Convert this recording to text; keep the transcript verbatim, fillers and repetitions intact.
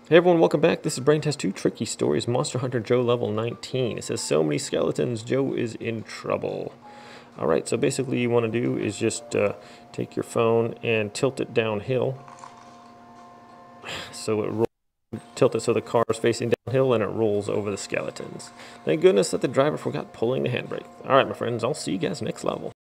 Hey everyone, welcome back. This is Brain Test two Tricky Stories, Monster Hunter Joe level nineteen. It says, so many skeletons, Joe is in trouble. Alright, so basically you want to do is just uh, take your phone and tilt it downhill. So it rolls, tilt it so the car is facing downhill and it rolls over the skeletons. Thank goodness that the driver forgot pulling the handbrake. Alright my friends, I'll see you guys next level.